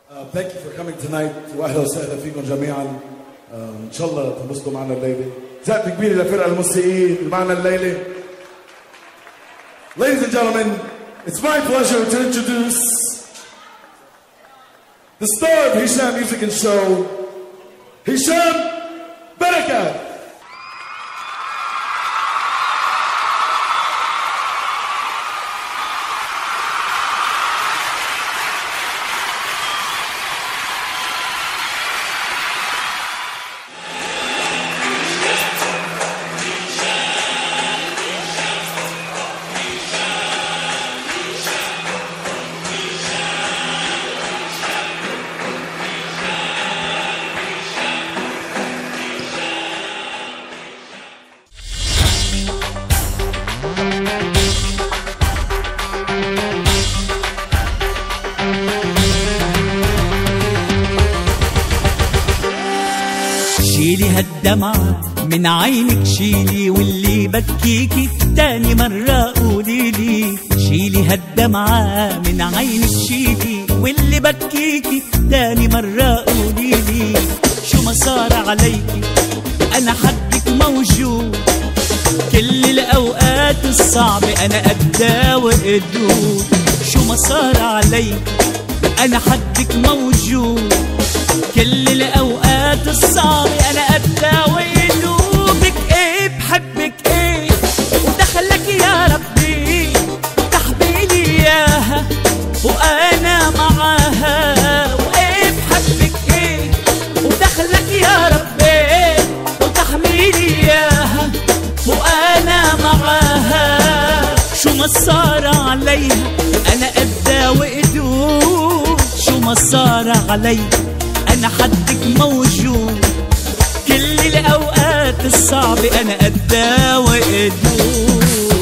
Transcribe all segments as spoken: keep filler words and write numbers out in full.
Thank you for coming tonight. واهلا وسهلا فيكم جميعا. ان شاء الله تنبسطوا معنا الليله. زقفه كبيره لفرقه الموسيقيين اللي معنا الليله. Ladies and gentlemen, it's my pleasure to introduce the star of Hisham Music and Show, Hisham Barakat. شيلي هالدمعة من عينك شيلي، واللي بكيكي تاني مرة قوليلي. شيلي هالدمعة من عينك شيلي، واللي بكيكي تاني مرة قوليلي. شو ما صار عليكي أنا حدك موجود، كل الأوقات الصعبة أنا قدها وقدود. شو ما صار عليكي أنا حدك موجود، كل الأوقات الصعبة أنا قدها وقدودك. إيه بحبك إيه ودخلك يا ربي، تحبيلي إياها وأنا معاها. وإيه بحبك إيه ودخلك يا ربي، وتحميلي إياها وأنا معاها. شو ما صار عليها أنا قدها وقدود. شو ما صار عليها أنا حدك موجود، كل الأوقات الصعبة أنا قدها وقدود.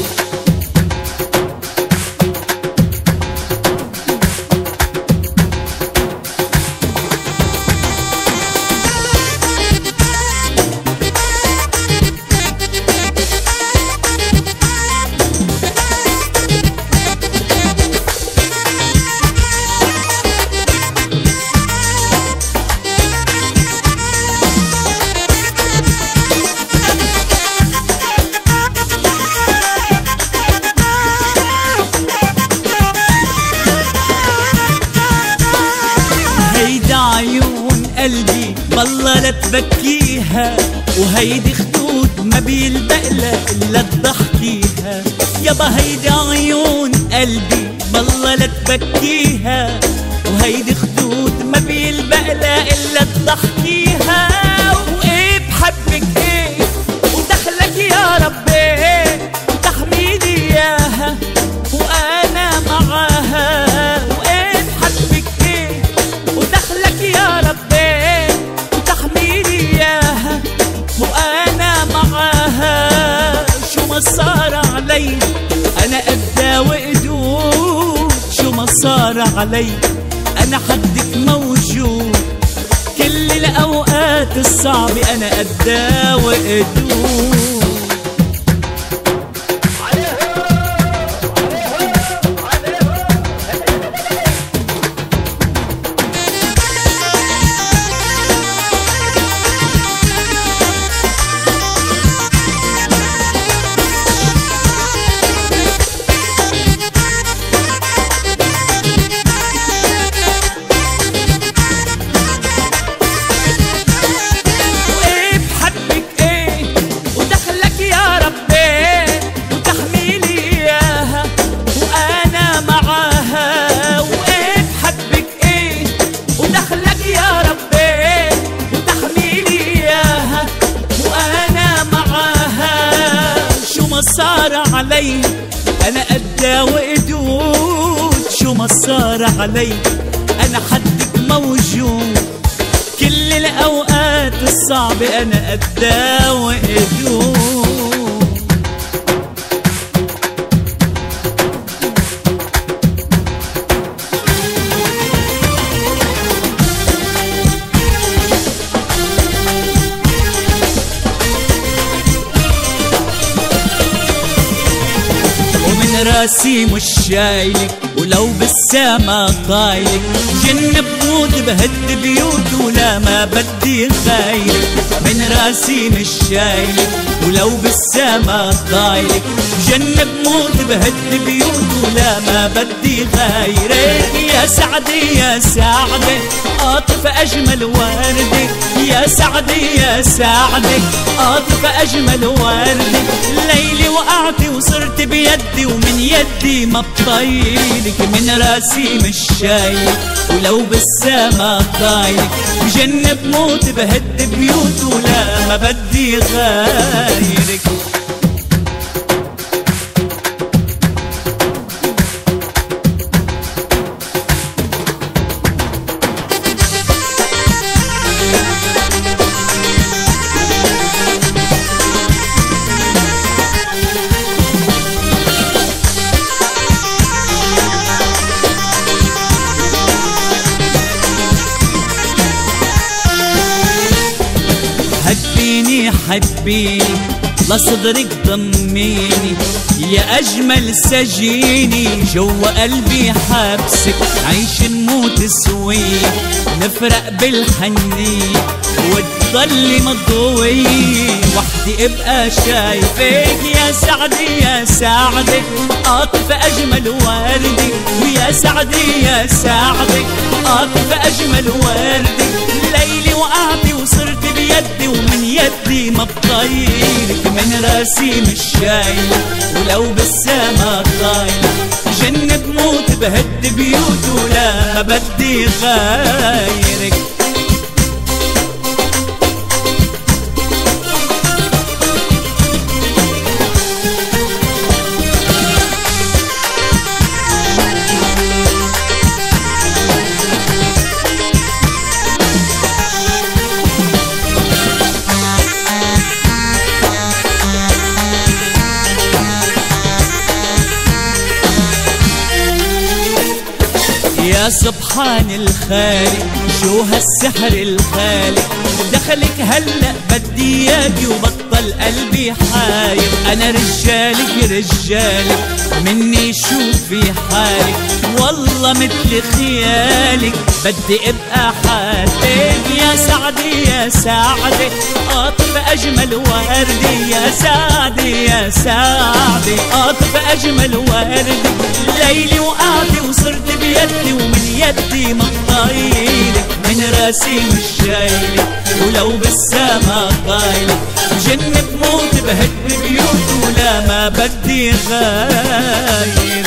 عيون قلبي بالله لا تبكيها، وهيدي خدود ما بيلبقلها إلا تضحكيها. يابا هيدي عيون قلبي بالله لا تبكيها، وهيدي خدود ما بيلبقلها إلا تضحكيها. وإيه بحبك إيه ودخلك يا ربي، تحميلي إياها وأنا معاها. وإيه بحبك إيه ودخلك يا ربي، وتحميلي إياها وأنا معاها. شو ما صار علي أنا قدها وقدود. شو ما صار علي أنا حدك موجود، كل الأوقات الصعبة أنا قدها وقدود. صار علي أنا قدها وقدود. شو ما صار علي أنا حدك موجود، كل الأوقات الصعبة أنا قدها وقدود. راسي مش شايلك ولو بالسما طايلك جنب موت بهد بيوت ولا ما بدي غيرك من راسي مش شايلك ولو بالسما طايلك جنب موت بهد بيوت ولا ما بدي غيرك يا سعدي يا سعدي قاطف أجمل وردة يا سعدي يا سعدي قاطف أجمل وردة ليلي وقعتي وصرت بيدي ومن يدي ما بطيلك من راسي مش شايلك ولو بالسما طايلك بجنب موت بهد بيوت ولا ما بدي غيرك. حبيني حبيني لصدرك ضميني يا أجمل سجيني جوا قلبي حبسك عيش نموت سوي نفرق بالحنين وتضلي مضوي وحدي ابقى شايفك يا سعدي يا سعدي قاطف أجمل وردي ويا سعدي يا سعدي قاطف أجمل وردي ليلي وقعتي وصرت بيدي ومن يدي ما بطيلك من راسي مش شايلك ولو بالسما طايلك جنب موت بهد بيوت ولا ما بدي غيرك. يا سبحان الخالق شو هالسحر الخالق دخلك هلأ بدي اياكي وبطل قلبي حاير انا رجالك رجالك مني شوفي حالك والله مثل خيالك بدي ابقى حالك يا سعدي يا سعدي قاطف اجمل وردي يا سعدي يا سعدي قاطف اجمل وردي ليلي وقعتي وصرت بيدي ومن يدي ما طايلك من راسي مش شايلك ولو بالسما طايلك جنب موت بهد بيوت ولا ما بدي غيرك.